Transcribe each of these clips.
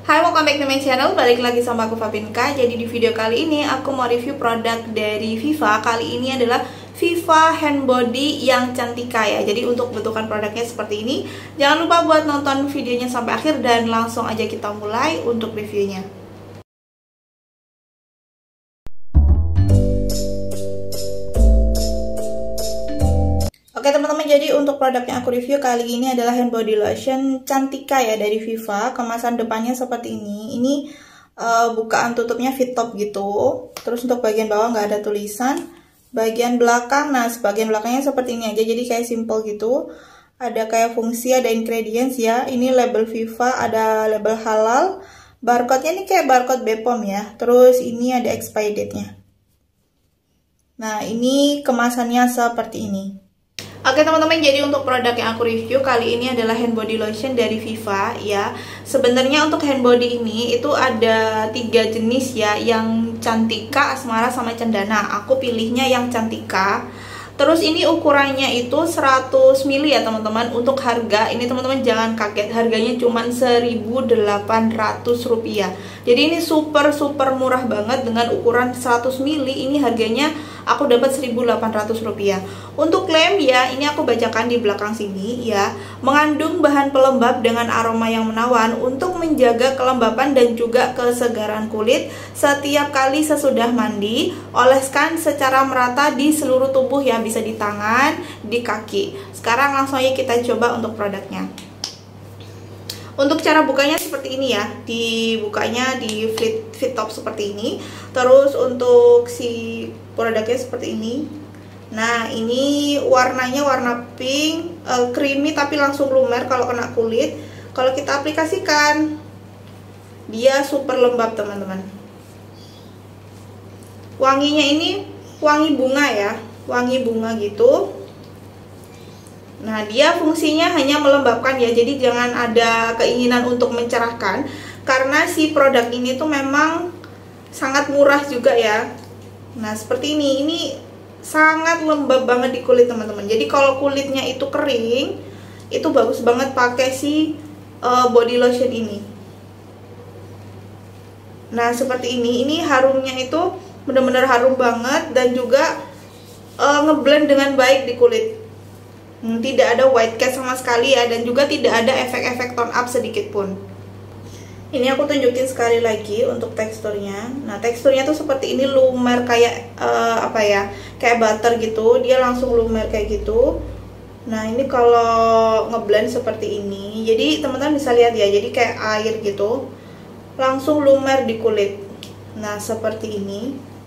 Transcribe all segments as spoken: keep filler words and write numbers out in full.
Hai, welcome back to my channel. Balik lagi sama aku Fapinka. Jadi di video kali ini aku mau review produk dari Viva. Kali ini adalah Viva Hand Body yang Cantika ya. Jadi untuk bentukan produknya seperti ini. Jangan lupa buat nonton videonya sampai akhir dan langsung aja kita mulai untuk reviewnya. Oke teman-teman, jadi untuk produk yang aku review kali ini adalah hand body lotion Cantika ya dari Viva. Kemasan depannya seperti ini. Ini uh, bukaan tutupnya fit top gitu. Terus untuk bagian bawah nggak ada tulisan. Bagian belakang, nah sebagian belakangnya seperti ini aja. Jadi kayak simple gitu. Ada kayak fungsi, ada ingredients ya. Ini label Viva, ada label halal. Barcode-nya ini kayak barcode B P O M ya. Terus ini ada expiry date-nya. Nah ini kemasannya seperti ini. Oke teman-teman, jadi untuk produk yang aku review kali ini adalah hand body lotion dari Viva ya. Sebenarnya untuk hand body ini itu ada tiga jenis ya, yang Cantika, Asmara, sama Cendana. Aku pilihnya yang Cantika. Terus ini ukurannya itu seratus mililiter ya teman-teman. Untuk harga ini teman-teman jangan kaget, harganya cuma seribu delapan ratus rupiah. Jadi ini super super murah banget dengan ukuran seratus mililiter. Ini harganya aku dapat seribu delapan ratus rupiah. Untuk klaim ya, ini aku bacakan di belakang sini ya. Mengandung bahan pelembab dengan aroma yang menawan untuk menjaga kelembapan dan juga kesegaran kulit setiap kali sesudah mandi. Oleskan secara merata di seluruh tubuh ya, bisa di tangan, di kaki. Sekarang langsung aja kita coba untuk produknya. Untuk cara bukanya seperti ini ya, dibukanya di fit, fit top seperti ini. Terus untuk si produknya seperti ini. Nah ini warnanya warna pink, uh, creamy tapi langsung lumer kalau kena kulit. Kalau kita aplikasikan, dia super lembab teman-teman. Wanginya ini wangi bunga ya, wangi bunga gitu. Nah dia fungsinya hanya melembabkan ya, jadi jangan ada keinginan untuk mencerahkan, karena si produk ini tuh memang sangat murah juga ya. Nah seperti ini, ini sangat lembab banget di kulit teman-teman. Jadi kalau kulitnya itu kering, itu bagus banget pakai si uh, body lotion ini. Nah seperti ini, ini harumnya itu benar-benar harum banget dan juga uh, ngeblend dengan baik di kulit. Hmm, tidak ada white cast sama sekali ya, dan juga tidak ada efek-efek tone up sedikit pun. Ini aku tunjukin sekali lagi untuk teksturnya. Nah teksturnya tuh seperti ini, lumer kayak uh, apa ya, kayak butter gitu. Dia langsung lumer kayak gitu. Nah ini kalau ngeblend seperti ini, jadi teman-teman bisa lihat ya, jadi kayak air gitu, langsung lumer di kulit. Nah seperti ini.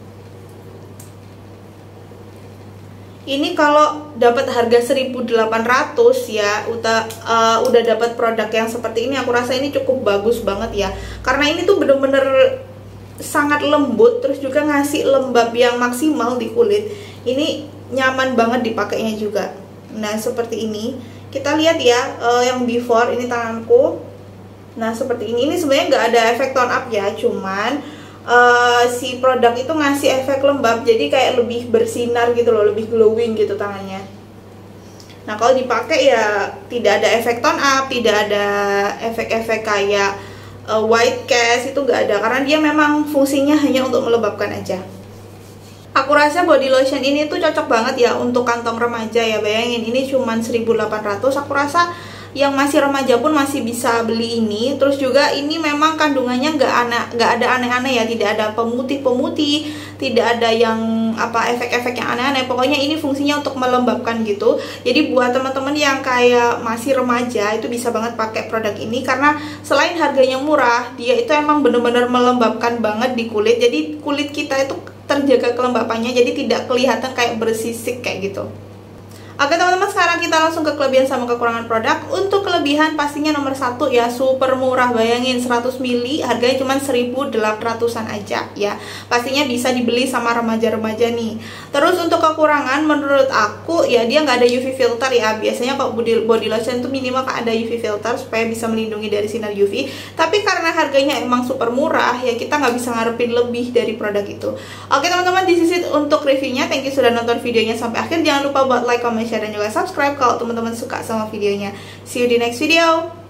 Ini kalau dapat harga seribu delapan ratus ya, udah uh, udah dapat produk yang seperti ini, aku rasa ini cukup bagus banget ya. Karena ini tuh bener-bener sangat lembut, terus juga ngasih lembab yang maksimal di kulit. Ini nyaman banget dipakainya juga. Nah seperti ini, kita lihat ya uh, yang before, ini tanganku. Nah seperti ini, ini sebenarnya nggak ada efek tone up ya, cuman Uh, si produk itu ngasih efek lembab, jadi kayak lebih bersinar gitu loh, lebih glowing gitu tangannya. Nah kalau dipakai ya tidak ada efek tone up, tidak ada efek-efek kayak uh, white cast, itu nggak ada, karena dia memang fungsinya hanya untuk melembabkan aja. Aku rasa body lotion ini tuh cocok banget ya untuk kantong remaja ya. Bayangin ini cuma seribu delapan ratus, aku rasa yang masih remaja pun masih bisa beli ini. Terus juga ini memang kandungannya nggak aneh, nggak ada aneh-aneh ya, tidak ada pemutih-pemutih, tidak ada yang apa efek-efek yang aneh-aneh. Pokoknya ini fungsinya untuk melembabkan gitu. Jadi buat teman-teman yang kayak masih remaja itu bisa banget pakai produk ini, karena selain harganya murah, dia itu emang bener-bener melembabkan banget di kulit. Jadi kulit kita itu terjaga kelembapannya, jadi tidak kelihatan kayak bersisik kayak gitu. Oke teman-teman, sekarang kita langsung ke kelebihan sama kekurangan produk. Untuk kelebihan pastinya nomor satu ya, super murah. Bayangin seratus mililiter harganya cuma seribu delapan ratusan aja ya. Pastinya bisa dibeli sama remaja-remaja nih. Terus untuk kekurangan menurut aku ya, dia nggak ada U V filter ya. Biasanya kalau body, body lotion itu minimal kan ada U V filter supaya bisa melindungi dari sinar U V. Tapi karena harganya emang super murah ya, kita nggak bisa ngarepin lebih dari produk itu. Oke teman-teman, this is it untuk reviewnya. Thank you sudah nonton videonya sampai akhir. Jangan lupa buat like, comment, share, dan juga subscribe kalau teman-teman suka sama videonya. See you di next video.